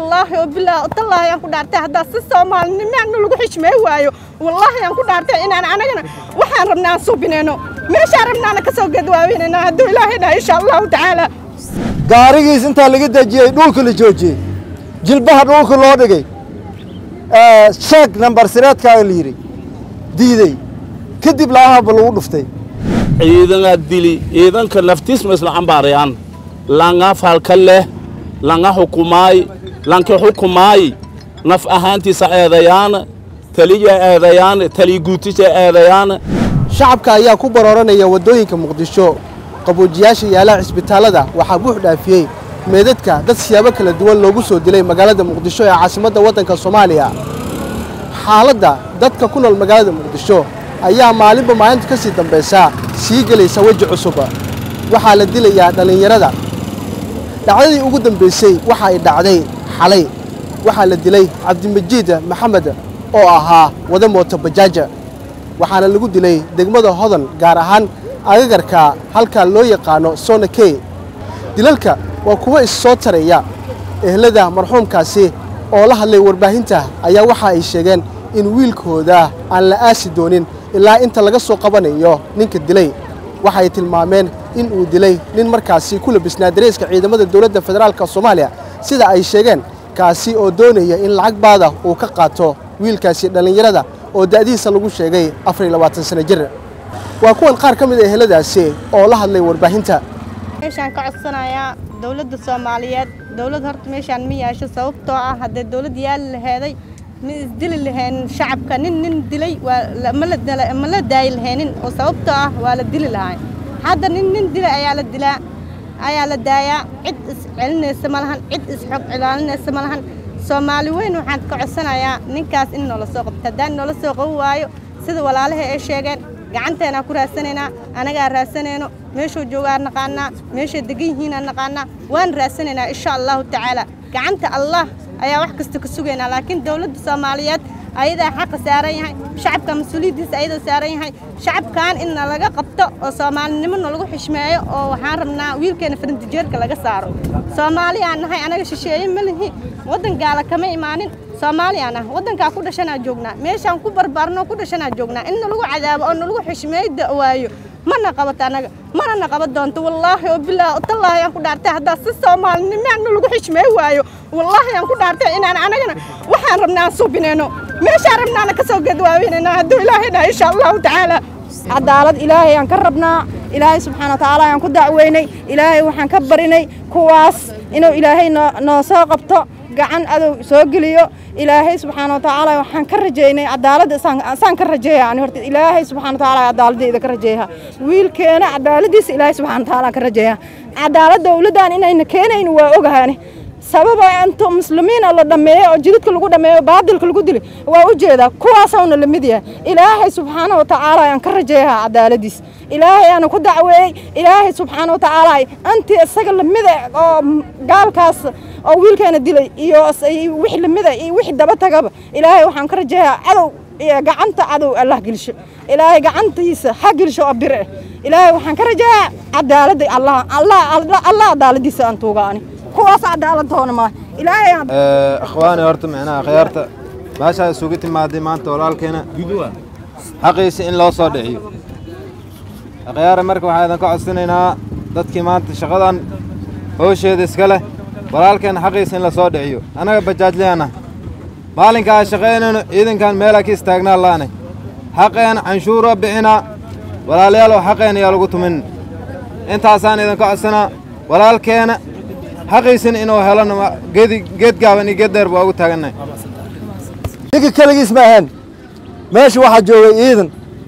والله وبالله الله يا كنا عرتها هذا الصومال نمعنا لقوا حش ما هوايو والله يا كنا عرتها إن أنا وحن ربنا صوبينه مش عرفنا أنا كسوق دوابين أنا هدو إلهنا إن شاء الله تعالى gaarigiis inta laga dajiyay dhulka la joojiyay jilbaha dhulka loo dhigay sheeg number sireedkaaga la yiri diiday kadib laahaba lagu dhuftay ciidanka dili ciidanka naftiis ma isla cambaarayaan langa falkale langa xukumaay lanka xukumaay naf ahaantiisa eedayaan taliya eedayaan tali guutiisa eedayaan shacabka ayaa ku barooranaya wadooyinka Muqdisho qaboojiyaasha yaala cisbitaalada waxa buux dhaafiyay meedadka dad siyaabo kala duwan loogu soo dilay magaalada Muqdisho ee caasimadda waddanka Soomaaliya xaaladda dadka ku nool magaalada Muqdisho ayaa maalinba maalinta ka sii dambaysa sii galaysa waji cusub waxa la dilayaa dhalinyarada dhacdadii ugu dambeysay waxa ay dhacday xalay waxa la dilay Cabdimajiid Maxamed oo ahaa wada mooto bajaaja waxaana lagu dilay degmada Hodan gaar ahaan agagarka halka loo yaqaano Sonakey dilalka waa kuwa is soo taraya ehlada marxuumkaasi oo la hadlay warbaahinta ayaa waxa ay sheegeen in wiilkooda aan la aasi doonin ilaa inta laga soo qabanayo ninka dilay waxa ay tilmaameen in uu dilay nin markaasi ku labisnaa dareeska ciidamada dawladda federaalka Soomaaliya sida ay sheegeen kaasi oo doonaya in lacag baada uu ka qaato wiilkaasi dhalinyarada oo da'diisa lagu sheegay 24 sano jir waa kuwan qaar ka mid ah eheladaasi oo la hadlay warbaahinta meeshaan ka codsanayaa dawladda Soomaaliyeed dawlad horta meeshaan ma yeesho sababtoo ah hadda dawlad yaal laheeday ma isdil lahayn shacabka nin dilay waa ma la daay lahayn oo sababtoo ah waa la dil lahayn hadda nin dilay ayaa la daayaa cid is celinaysa malahan cid is xog cilaalinaysa malahan Soomaali weyn waxaan ka codsanayaa ninkaas in nolol soo qabto hadaan nolol soo qaw waayo sida walaalaha ay sheegeen gacanteena ku raasanayna anaga raasanayno meesho joogaan naqaana meesha degan yihiin naqaana waan raasanayna insha Allah ta'ala gacanta Allah ayaa wax kasta ka sugayna laakiin dawladda Soomaaliyeed ayada xaq saaran yahay shacabka mas'uuliyadiisa ayada saaran yahay shacabkan in laga qabto oo Soomaalinimo lagu xishmeeyo oo waxaan rabnaa wiilkeena farantijeerka laga saaro Soomaaliya nahay anaga shisheeye ma lihi wadan gaala kama imaanin Soomaaliya wadanka ku dhashana joognaa meeshaan ku barbaarno ku dhashana joognaa in lagu cadaabo oo lagu xishmeeyo waayo mana qabato anaga mana qaban doonto wallahi وبالله الله yaan ku dhaartay hada si Soomaalinimo lagu xishmeeyo waayo wallahi yaan ku dhaartay in anagana waxaan rabnaa suubinayno meesha rabnaa ka soo gadwaawinayna hadu ilaahayna insha Allah ta'ala cadaalad ilaahay aan ka rabnaa ilaahay subhanahu wa ta'ala aan ku dacweynay ilaahay waxaan ka barinay kuwaas inuu ilaahay noo soo qabto gacan adow soo geliyo ilaahay subhanahu wa ta'ala waxaan ka rajeynay cadaalad aan ka rajeeyay horta ilaahay subhanahu wa ta'ala cadaaladda ka rajeeyaa wiilkeena cadaaladiisa ilaahay subhanahu wa ta'ala ka rajeeyaa cadaalad dawladdan inayna keenayn waa ogahay sababa antu muslimiin la dhameeyo oo jidadka lagu dhameeyo baadilka lagu dilay waa u jeeda kuwaasna la mid yahay ilaahay subhanahu wa ta'ala aan ka rajeeyaa cadaaladiis ilaahay aan ku dacweey ilaahay subhanahu wa ta'ala anti isaga la mid oo gaalkaas oo wiilkeena dilay iyo wixii la mid ah iyo wixii daba tagaba ilaahay waxaan ka rajeeyaa cadow gacanta cadow Allah gelsho ilaahay gacantiisa ha gelsho abir ilaahay waxaan ka rajeeyaa cadaalada Allah cadaaladiisa aan tuugaani kuwaas cadaaladdoona ma ilaahay akhwaani horta macnaha khiyaarta baasha isugu timaaday maanta walaalkeena xaqiisa in loo soo dhiciyo khiyaara marka waxaan ka codsanaynaa dadkii maanta shaqadan hawsheeda iska leh walaalkeena xaqiisa in la soo dhiciyo anaga bajaajleena maalinka aan shaqeynayno ciidankan meel ka istaagnaa laanay xaqeen canshuuro bixina walaalayaal xaqeen ayaa lagu tumin intaasaan idin ka codsanaa walaalkeena حقيسن إنه هلنا جد جابن يقدر بأقول تاجنا. ديك كلجي اسمهن ماشي واحد جوا إيدن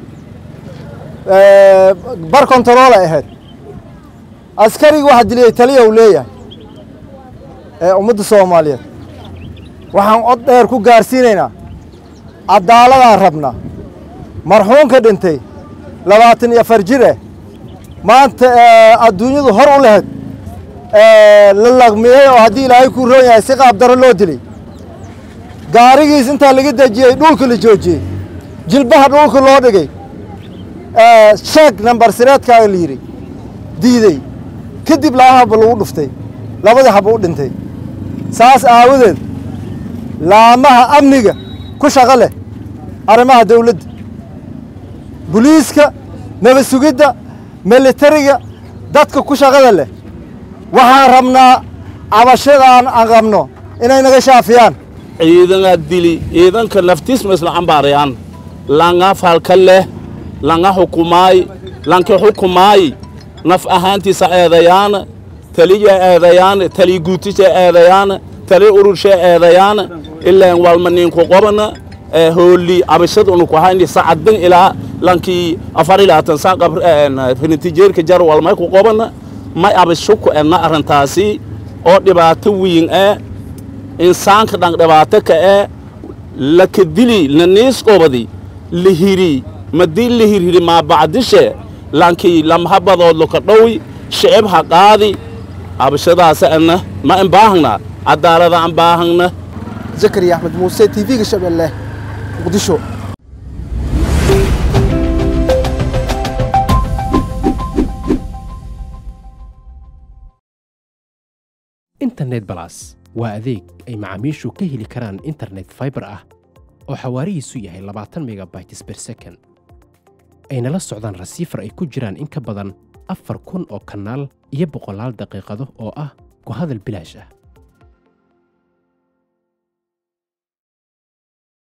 بار كنترول أهد عسكري واحد ليه تليه وليه أمد الصومالية وحن أطير كو جارسيننا عدالة عربنا مرحوم كدنتي لواتن يفرجره ما أنت الدنيا ظهر ولهد للغمية وهدي لا يكون رؤيا سقى عبد الله دلي gaarigiis inta laga dajiyay dhulka la joojiyay jilbaha dhulka loo dhigay sheeg number sireedkaaga la yiri diiday kadib laahaba lagu dhuftay labada haba u dhintay saas aawadeed laamaha amniga ku shaqo leh arrimaha dawladda booliiska nabad sugidda militariga dadka ku shaqada leh waxaan rabnaa cabashadaan aan qabno inay naga shaafiyaan ciidana dili ciidanka naftiisma isla cambaarayaan langa falka leh langa xukumaay lanka xukumaay naf ahaantiisa eedayaan taliya eedayaan tali guutisha eedayaan tali urusha eedayaan ilaa walmanin ku qabana hooli abashad unu ku hayni saacadan ilaa lankii 24 saac qabr natiijeerka jar walmay ku qabana may abasho ku ana arintaasi oo dhibaato weyn insaanka dhan dhibaato ka la kadili nanis qobadi lihiri madii lihiri ma bacdishe lankii lamhabadood lo ka dhawi shicib ha qaadi abashadaas ana ma in baahna cadaalada aan baahna zakariya axmed muuse tv-ga Shabeelle Muqdisho. internet plus waa adeeg ay macaamiishu ka heli karaan internet fiber ah oo xawaarihiisu yahay 20 megabytes per second ayna la socdaan rasiifar ay ku jiraan in ka badan 4,000 oo kanaal iyo 100 daqiiqado oo ah ku hadal bilaash ah.